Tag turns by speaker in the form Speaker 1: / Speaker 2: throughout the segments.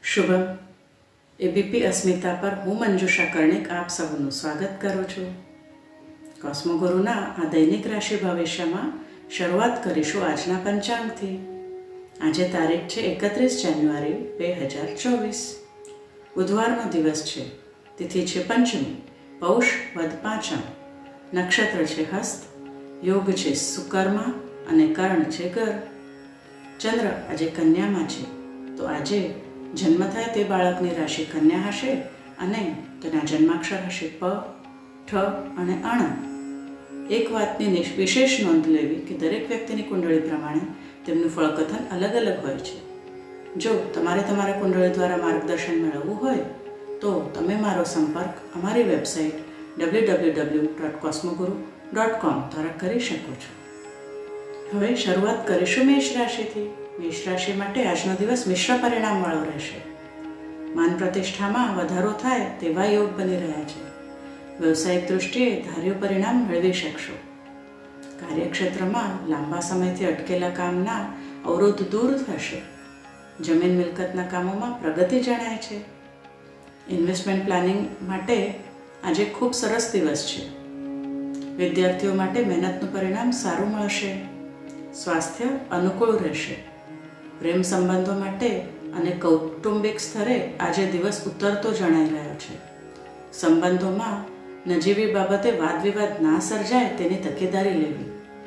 Speaker 1: Shubham ABP અસ્મિતા પર હું મંજુષા કર્ણિક આપ સૌનું સ્વાગત કરું છું। કોસ્મોગુરુના આ દૈનિક રાશિ ભવિષ્યમાં શરૂઆત કરીશું આજના પંચાંગથી। આજે તારીખ છે 31 જાન્યુઆરી 2024। બુધવારનો દિવસ છે। તિથિ છે પંચમી, પૌષ વદ પાંચમ, નક્ષત્ર છે હસ્ત, યોગ છે સુકર્મા અને કર્ણ છે ગર। ચંદ્ર આજે કન્યામાં છે, તો આજે જન્મ થાય તે બાળકની રાશિ કન્યા હશે અને તેના જન્માક્ષર હશે પ, ઠ અને અણ। એક વાતની વિશેષ નોંધ લેવી કે દરેક વ્યક્તિની કુંડળી પ્રમાણે તેમનું ફળકથન અલગ અલગ હોય છે। જો તમારે તમારા કુંડળી દ્વારા માર્ગદર્શન મેળવવું હોય તો તમે મારો સંપર્ક અમારી વેબસાઇટ www.cosmoguru.com દ્વારા કરી શકો છો। હવે શરૂઆત કરીશું મેષ રાશિથી। મેષ રાશિ માટે આજનો દિવસ મિશ્ર પરિણામવાળો રહેશે। માન પ્રતિષ્ઠામાં વધારો થાય તેવા યોગ બની રહ્યા છે। વ્યવસાયિક દૃષ્ટિએ ધાર્યું પરિણામ મેળવી શકશો। કાર્યક્ષેત્રમાં લાંબા સમયથી અટકેલા કામના અવરોધ દૂર થશે। જમીન મિલકતના કામોમાં પ્રગતિ જણાય છે। ઇન્વેસ્ટમેન્ટ પ્લાનિંગ માટે આજે ખૂબ સરસ દિવસ છે। વિદ્યાર્થીઓ માટે મહેનતનું પરિણામ સારું મળશે। સ્વાસ્થ્ય અનુકૂળ રહેશે। પ્રેમ સંબંધો માટે અને કૌટુંબિક સ્તરે આજે દિવસ ઉતરતો જણાઈ રહ્યો છે। સંબંધોમાં નજીવી બાબતે વાદ વિવાદ ના સર્જાય તેની તકેદારી લેવી।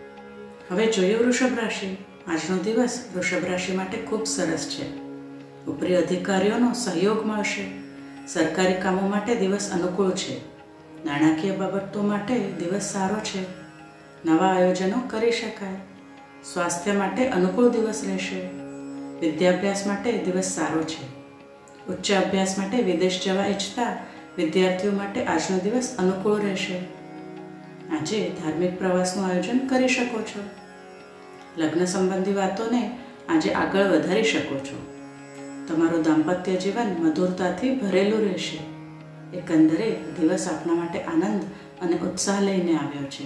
Speaker 1: હવે જોઈએ વૃષભ રાશિ। આજનો દિવસ વૃષભ રાશિ માટે ખૂબ સરસ છે। ઉપરી અધિકારીઓનો સહયોગ મળશે। સરકારી કામો માટે દિવસ અનુકૂળ છે। નાણાકીય બાબતો માટે દિવસ સારો છે। નવા આયોજનો કરી શકાય। સ્વાસ્થ્ય માટે અનુકૂળ દિવસ રહેશે। વિદ્યાભ્યાસ માટે દિવસ સારો છે। ઉચ્ચ અભ્યાસ માટે વિદેશ જવા ઈચ્છતા વિદ્યાર્થીઓ માટે આજનો દિવસ અનુકૂળ રહેશે। આજે ધાર્મિક પ્રવાસનું આયોજન કરી શકો છો। લગ્ન સંબંધી વાતોને આજે આગળ વધારી શકો છો। તમારું દાંપત્ય જીવન મધુરતાથી ભરેલું રહેશે। એકંદરે દિવસ આપના માટે આનંદ અને ઉત્સાહ લઈને આવ્યો છે।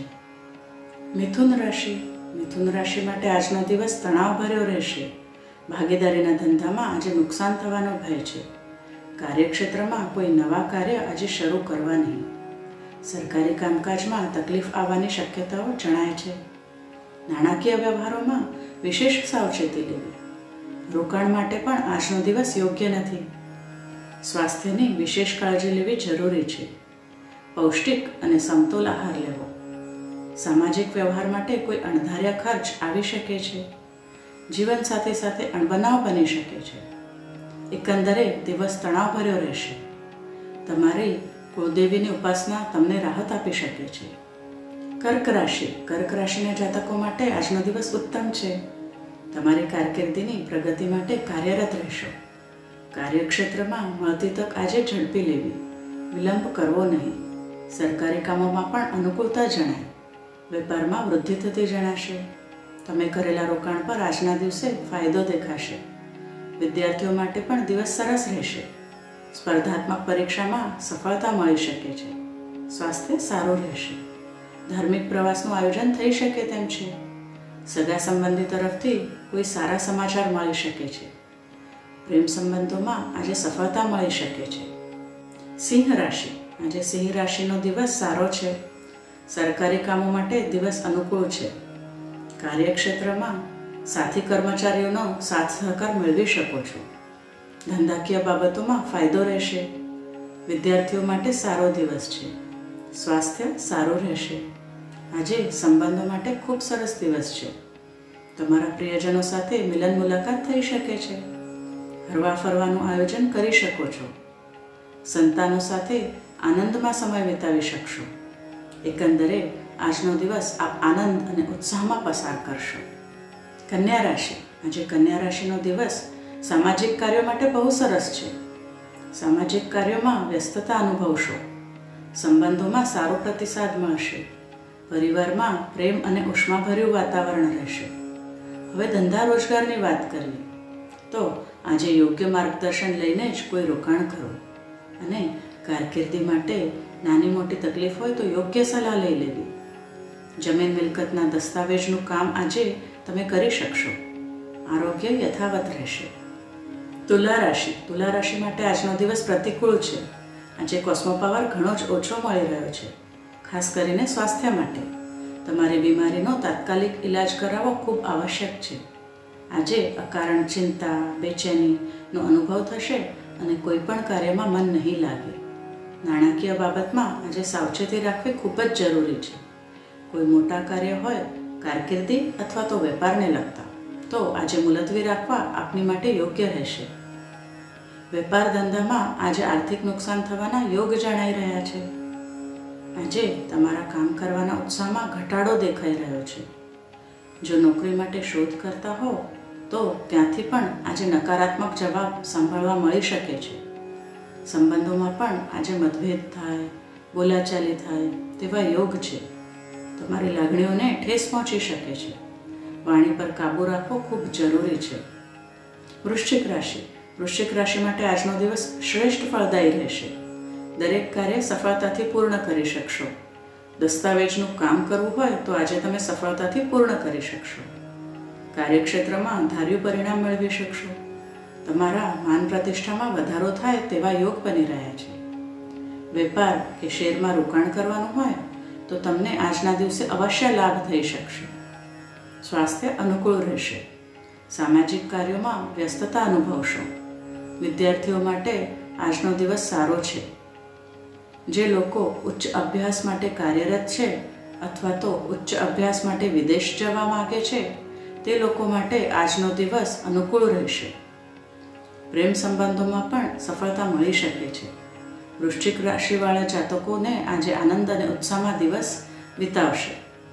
Speaker 1: મિથુન રાશિ। મિથુન રાશિ માટે આજનો દિવસ તણાવભર્યો રહેશે। ભાગીદારીના ધંધામાં આજે નુકસાન થવાનો ભય છે। કાર્યક્ષેત્રમાં કોઈ નવા કાર્ય આજે શરૂ કરવા નહીં। સરકારી કામકાજમાં તકલીફ આવવાની શક્યતાઓ જણાય છે। નાણાકીય વ્યવહારોમાં વિશેષ સાવચેતી લેવી। રોકાણ માટે પણ આજનો દિવસ યોગ્ય નથી। સ્વાસ્થ્યની વિશેષ કાળજી લેવી જરૂરી છે। પૌષ્ટિક અને સમતોલ આહાર લેવો। સામાજિક વ્યવહાર માટે કોઈ અણધાર્યા ખર્ચ આવી શકે છે। જીવન સાથે સાથે અણબનાવ બની શકે છે। એકંદરે દિવસ તણાવભર્યો રહેશે। તમારી કુળદેવીની ઉપાસના તમને રાહત આપી શકે છે। કર્ક રાશિ। કર્ક રાશિના જાતકો માટે આજનો દિવસ ઉત્તમ છે। તમારી કારકિર્દીની પ્રગતિ માટે કાર્યરત રહેશો। કાર્યક્ષેત્રમાં મળતી તક આજે ઝડપી લેવી। વિલંબ કરવો નહીં। સરકારી કામોમાં પણ અનુકૂળતા જણાય। વેપારમાં વૃદ્ધિ થતી જણાશે। તમે કરેલા રોકાણ પર આજના દિવસે ફાયદો દેખાશે। વિદ્યાર્થીઓ માટે પણ દિવસ સરસ રહેશે। સ્પર્ધાત્મક પરીક્ષામાં સફળતા મળી શકે છે। સ્વાસ્થ્ય સારું રહેશે। ધાર્મિક પ્રવાસનું આયોજન થઈ શકે તેમ છે। સગા સંબંધી તરફથી કોઈ સારા સમાચાર મળી શકે છે। પ્રેમ સંબંધોમાં આજે સફળતા મળી શકે છે। સિંહ રાશિ। આજે સિંહ રાશિનો દિવસ સારો છે। સરકારી કામો માટે દિવસ અનુકૂળ છે। કાર્યક્ષેત્રમાં સાથી કર્મચારીઓનો સાથ સહકાર મેળવી શકો છો। ધંધાકીય બાબતોમાં ફાયદો રહેશે। વિદ્યાર્થીઓ માટે સારો દિવસ છે। સ્વાસ્થ્ય સારું રહેશે। આજે સંબંધો માટે ખૂબ સરસ દિવસ છે। તમારા પ્રિયજનો સાથે મિલન મુલાકાત થઈ શકે છે। હરવા ફરવાનું આયોજન કરી શકો છો। સંતાનો સાથે આનંદમાં સમય વિતાવી શકશો। એકંદરે આજનો દિવસ આપ આનંદ અને ઉત્સાહમાં પસાર કરશો। કન્યા રાશિ। આજે કન્યા રાશિનો દિવસ સામાજિક કાર્યો માટે બહુ સરસ છે। સામાજિક કાર્યોમાં વ્યસ્તતા અનુભવશો। સંબંધોમાં સારો પ્રતિસાદ મળશે। પરિવારમાં પ્રેમ અને ઉષ્માભર્યું વાતાવરણ રહેશે। હવે ધંધા રોજગારની વાત કરીએ તો આજે યોગ્ય માર્ગદર્શન લઈને જ કોઈ રોકાણ કરો અને કારકિર્દી માટે નાની મોટી તકલીફ હોય તો યોગ્ય સલાહ લઈ લેવી। જમીન મિલકતના દસ્તાવેજનું કામ આજે તમે કરી શકશો। આરોગ્ય યથાવત રહેશે। તુલા રાશિ માટે આજનો દિવસ પ્રતિકૂળ છે. આજે કોસ્મો પાવર ઘણો જ ઓછો મળી રહ્યો છે, ખાસ કરીને સ્વાસ્થ્ય માટે. તમારી બીમારીનો તાત્કાલિક ઇલાજ કરાવવો ખૂબ આવશ્યક છે. આજે અકારણ ચિંતા, બેચેનીનો અનુભવ થશે અને કોઈ પણ કાર્યમાં મન નહીં લાગે. નાણાકીય બાબતમાં આજે સાવચેતી રાખવી ખૂબ જ જરૂરી છે. કોઈ મોટા કાર્ય હોય, કારકિર્દી અથવા તો વેપારને લગતા, તો આજે મુલતવી રાખવા આપની માટે યોગ્ય રહેશે. વેપાર ધંધામાં આજે આર્થિક નુકસાન થવાના યોગ જણાઈ રહ્યા છે. આજે તમારા કામ કરવાના ઉત્સાહમાં ઘટાડો દેખાઈ રહ્યો છે. જો નોકરી માટે શોધ કરતા હો તો ત્યાંથી પણ આજે નકારાત્મક જવાબ સાંભળવા મળી શકે છે. સંબંધોમાં પણ આજે મતભેદ થાય, બોલાચાલી થાય તેવા યોગ છે. તમારી લાગણીઓને ઠેસ પહોંચી શકે છે. વાણી પર કાબૂ રાખવો ખૂબ જરૂરી છે. વૃશ્ચિક રાશિ માટે આજનો દિવસ શ્રેષ્ઠ ફળદાયી રહેશે. દરેક કાર્ય સફળતાથી પૂર્ણ કરી શકશો. દસ્તાવેજનું કામ કરવું હોય તો આજે તમે સફળતાથી પૂર્ણ કરી શકશો. કાર્યક્ષેત્રમાં ધાર્યું પરિણામ મેળવી શકશો. તમારા માન પ્રતિષ્ઠામાં વધારો થાય તેવા યોગ બની રહ્યા છે. વેપાર કે શેરમાં રોકાણ કરવાનું હોય તો તમને આજના દિવસે અવશ્ય લાભ થઈ શકશે. સ્વાસ્થ્ય અનુકૂળ રહેશે. સામાજિક કાર્યોમાં વ્યસ્તતા અનુભવશો. વિદ્યાર્થીઓ માટે આજનો દિવસ સારો છે. જે લોકો ઉચ્ચ અભ્યાસ માટે કાર્યરત છે અથવા તો ઉચ્ચ અભ્યાસ માટે વિદેશ જવા માગે છે તે લોકો માટે આજનો દિવસ અનુકૂળ રહેશે. પ્રેમ સંબંધોમાં પણ સફળતા મળી શકે છે. વૃશ્ચિક રાશિવાળા જાતકોને આજે આનંદ અને ઉત્સાહમાં દિવસ વિતાવશે.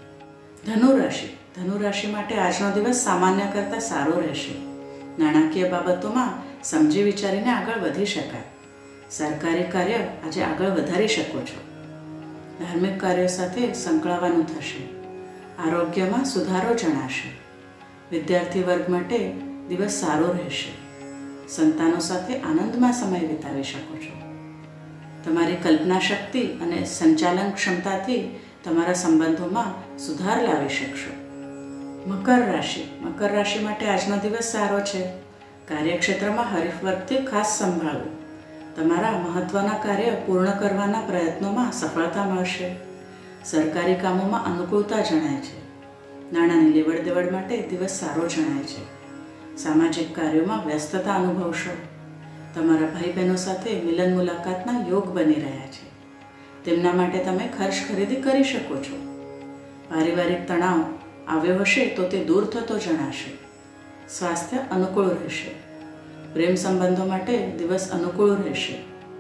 Speaker 1: ધનુ રાશિ માટે આજનો દિવસ સામાન્ય કરતાં સારો રહેશે. નાણાકીય બાબતોમાં સમજી વિચારીને આગળ વધી શકાય. સરકારી કાર્ય આજે આગળ વધારી શકો છો. ધાર્મિક કાર્યો સાથે સંકળાવાનું થશે. આરોગ્યમાં સુધારો જણાશે. વિદ્યાર્થી વર્ગ માટે દિવસ સારો રહેશે. સંતાનો સાથે આનંદમાં સમય વિતાવી શકો છો. તમારી કલ્પના શક્તિ અને સંચાલન ક્ષમતાથી તમારા સંબંધોમાં સુધાર લાવી શકશો. મકર રાશિ માટે આજનો દિવસ સારો છે. કાર્યક્ષેત્રમાં હરીફ વર્ગથી ખાસ સંભાળવું. તમારા મહત્વના કાર્ય પૂર્ણ કરવાના પ્રયત્નોમાં સફળતા મળશે. સરકારી કામોમાં અનુકૂળતા જણાય છે. નાણાંની લેવડ દેવડ માટે દિવસ સારો જણાય છે. સામાજિક કાર્યોમાં વ્યસ્તતા અનુભવશો. તમારા ભાઈ બહેનો સાથે મિલન મુલાકાતના યોગ બની રહ્યા છે. તેમના માટે તમે ખર્ચ ખરીદી કરી શકો છો. પારિવારિક તણાવ આવ્યો હશે તો તે દૂર થતો જણાશે. સ્વાસ્થ્ય અનુકૂળ રહેશે. પ્રેમ સંબંધો માટે દિવસ અનુકૂળ રહેશે.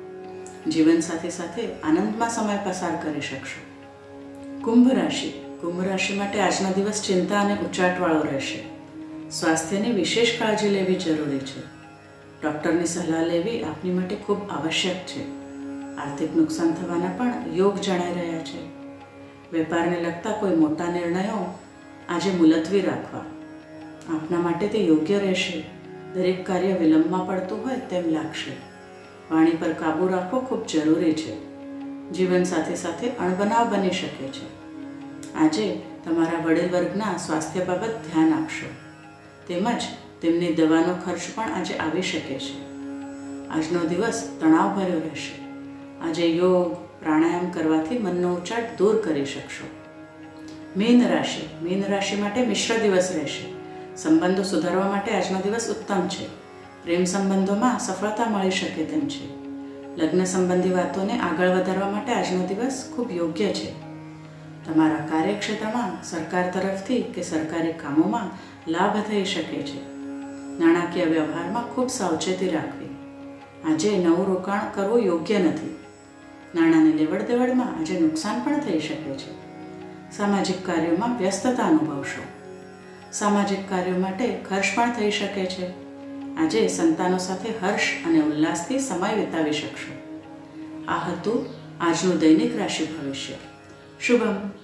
Speaker 1: જીવનસાથી સાથે આનંદમાં સમય પસાર કરી શકશો. કુંભ રાશિ માટે આજનો દિવસ ચિંતા અને ઉચાટવાળો રહેશે. સ્વાસ્થ્યની વિશેષ કાળજી લેવી જરૂરી છે. ડૉક્ટરની સલાહ લેવી આપની માટે ખૂબ આવશ્યક છે. આર્થિક નુકસાન થવાના પણ યોગ જણાઈ રહ્યા છે. વેપારને લગતા કોઈ મોટા નિર્ણયો આજે મુલતવી રાખવા. આપના માટે તે યોગ્ય રહેશે. દરેક કાર્ય વિલંબમાં પડતું હોય તેમ લાગશે. વાણી પર કાબૂ રાખવો ખૂબ જરૂરી છે. જીવનસાથી સાથે અણબનાવ બની શકે છે. આજે તમારા વડીલ વર્ગના સ્વાસ્થ્ય બાબત ધ્યાન આપશો. તેમજ તેમની દવાનો ખર્ચ પણ આજે આવી શકે છે. આજનો દિવસ તણાવભર્યો રહેશે. આજે યોગ પ્રાણાયામ કરવાથી મનનો ઉચાટ દૂર કરી શકશો. મીન રાશિ માટે મિશ્ર દિવસ રહેશે. સંબંધો સુધારવા માટે આજનો દિવસ ઉત્તમ છે. પ્રેમ સંબંધોમાં સફળતા મળી શકે તેમ છે. લગ્ન સંબંધી વાતોને આગળ વધારવા માટે આજનો દિવસ ખૂબ યોગ્ય છે. તમારા કાર્યક્ષેત્રમાં સરકાર તરફથી કે સરકારી કામોમાં લાભ થઈ શકે છે. નાણાકીય વ્યવહારમાં ખૂબ સાવચેતી રાખવી. આજે નવું રોકાણ કરવું યોગ્ય નથી. નાણાંની લેવડ દેવડમાં આજે નુકસાન પણ થઈ શકે છે. સામાજિક કાર્યોમાં વ્યસ્તતા અનુભવશો. સામાજિક કાર્યો માટે ખર્ચ પણ થઈ શકે છે. આજે સંતાનો સાથે હર્ષ અને ઉલ્લાસથી સમય વિતાવી શકશો. આ હતું આજનું દૈનિક રાશિ ભવિષ્ય. શુભમ.